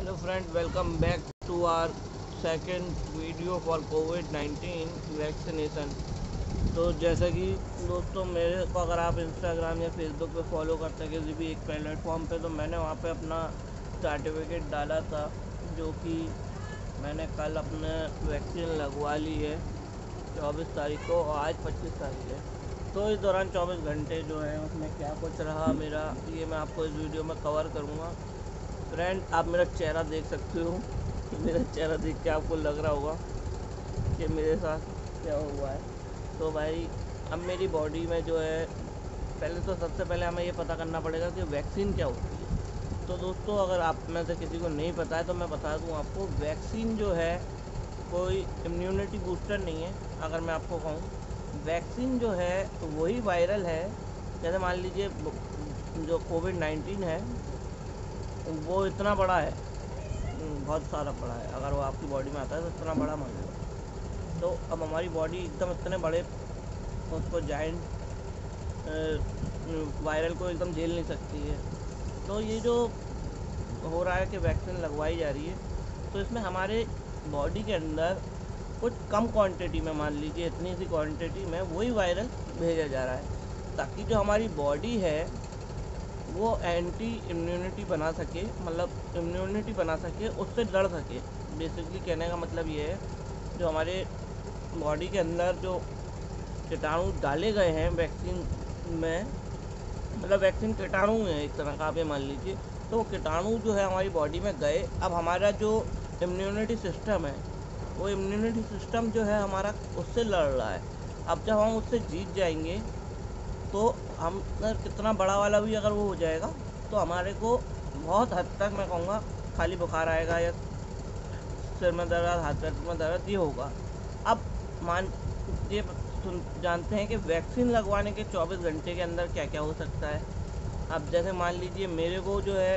Hello friend, welcome back to our second video for Covid vaccination. तो जैसा कि दोस्तों, मेरे को अगर आप इंस्टाग्राम या फेसबुक पे फॉलो करते हैं किसी भी एक प्लेटफॉर्म पे, तो मैंने वहाँ पे अपना सर्टिफिकेट डाला था, जो कि मैंने कल अपने वैक्सीन लगवा ली है 24 तारीख को, और आज 25 तारीख है। तो इस दौरान 24 घंटे जो है उसमें क्या कुछ रहा मेरा, ये मैं आपको इस वीडियो में कवर करूँगा। फ्रेंड, आप मेरा चेहरा देख सकते हो। मेरा चेहरा देख के आपको लग रहा होगा कि मेरे साथ क्या हुआ है। तो भाई, अब मेरी बॉडी में जो है, पहले तो सबसे पहले हमें ये पता करना पड़ेगा कि वैक्सीन क्या होती है। तो दोस्तों, अगर आप में से किसी को नहीं पता है तो मैं बता दूं आपको, वैक्सीन जो है कोई इम्यूनिटी बूस्टर नहीं है। अगर मैं आपको कहूँ, वैक्सीन जो है वही वायरल है। जैसे मान लीजिए जो कोविड-19 है वो इतना बड़ा है, बहुत सारा बड़ा है। अगर वो आपकी बॉडी में आता है तो इतना बड़ा मान लो। तो अब हमारी बॉडी एकदम इतने बड़े उसको जाइंट वायरल को एकदम झेल नहीं सकती है। तो ये जो हो रहा है कि वैक्सीन लगवाई जा रही है, तो इसमें हमारे बॉडी के अंदर कुछ कम क्वांटिटी में, मान लीजिए इतनी सी क्वांटिटी में, वही वायरल भेजा जा रहा है, ताकि जो हमारी बॉडी है वो एंटी इम्यूनिटी बना सके, मतलब इम्यूनिटी बना सके, उससे लड़ सके। बेसिकली कहने का मतलब ये है, जो हमारे बॉडी के अंदर जो कीटाणु डाले गए हैं वैक्सीन में, मतलब वैक्सीन कीटाणु है एक तरह का, आप ये मान लीजिए। तो वो कीटाणु जो है हमारी बॉडी में गए, अब हमारा जो इम्यूनिटी सिस्टम है, वो इम्यूनिटी सिस्टम जो है हमारा उससे लड़ रहा है। अब जब हम उससे जीत जाएंगे, तो हम कितना बड़ा वाला भी अगर वो हो जाएगा, तो हमारे को बहुत हद तक, मैं कहूँगा, खाली बुखार आएगा या सिर में दर्द, हाथ पैर में दर्द, ये होगा। अब मान ये जानते हैं कि वैक्सीन लगवाने के 24 घंटे के अंदर क्या क्या हो सकता है। अब जैसे मान लीजिए मेरे को जो है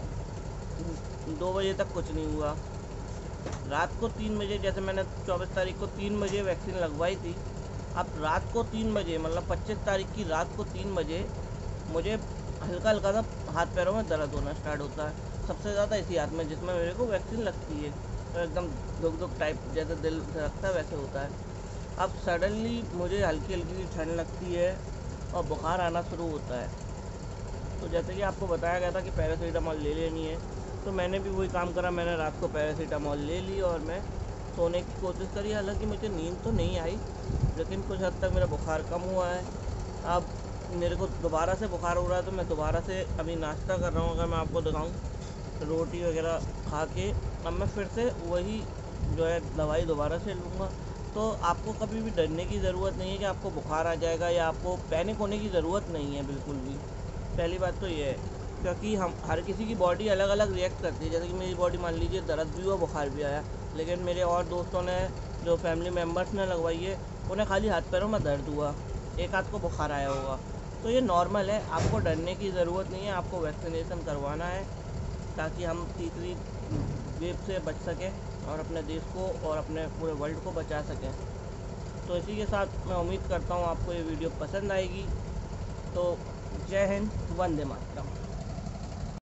2 बजे तक कुछ नहीं हुआ, रात को 3 बजे, जैसे मैंने 24 तारीख को 3 बजे वैक्सीन लगवाई थी, अब रात को 3 बजे, मतलब 25 तारीख की रात को 3 बजे मुझे हल्का हल्का सा हाथ पैरों में दर्द होना स्टार्ट होता है। सबसे ज़्यादा इसी हाथ में जिसमें मेरे को वैक्सीन लगती है, तो एकदम दुख दुख टाइप, जैसे दिल धड़कता है वैसे होता है। अब सडनली मुझे हल्की हल्की ठंड लगती है और बुखार आना शुरू होता है। तो जैसे कि आपको बताया गया था कि पैरासीटामॉल ले लेनी है, तो मैंने भी वही काम करा। मैंने रात को पैरासीटामॉल ले ली और मैं सोने की कोशिश करी। हालांकि मुझे नींद तो नहीं आई, लेकिन कुछ हद तक मेरा बुखार कम हुआ है। अब मेरे को दोबारा से बुखार हो रहा है, तो मैं दोबारा से अभी नाश्ता कर रहा हूँ। अगर मैं आपको दिखाऊँ, रोटी वगैरह खा के अब मैं फिर से वही जो है दवाई दोबारा से लूँगा। तो आपको कभी भी डरने की ज़रूरत नहीं है कि आपको बुखार आ जाएगा, या आपको पैनिक होने की ज़रूरत नहीं है बिल्कुल भी। पहली बात तो ये है, क्योंकि हम हर किसी की बॉडी अलग अलग रिएक्ट करती है। जैसे कि मेरी बॉडी, मान लीजिए, दर्द भी हुआ, बुखार भी आया, लेकिन मेरे और दोस्तों ने, जो फैमिली मेम्बर्स ने लगवाई है, उन्हें खाली हाथ पैरों में दर्द हुआ, एक आध को बुखार आया होगा। तो ये नॉर्मल है, आपको डरने की ज़रूरत नहीं है। आपको वैक्सीनेशन करवाना है ताकि हम तीसरी वेव से बच सकें और अपने देश को और अपने पूरे वर्ल्ड को बचा सकें। तो इसी के साथ मैं उम्मीद करता हूँ आपको ये वीडियो पसंद आएगी। तो जय हिंद, वंदे मातरम।